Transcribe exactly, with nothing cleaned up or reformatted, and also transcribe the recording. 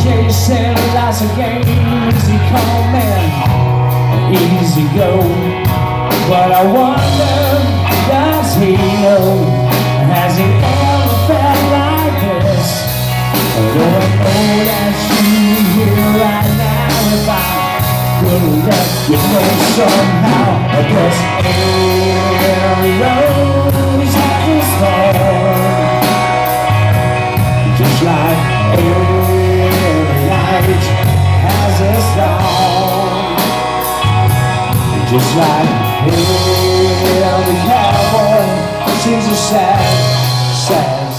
chasing life's a game, easy come and easy go. But I wonder, does he know? Has he ever felt like this? Although I know that you're here right now, if I could let you know somehow, because every rose has a thorn, just like every night has a song, just like every cowboy sings a sad, sad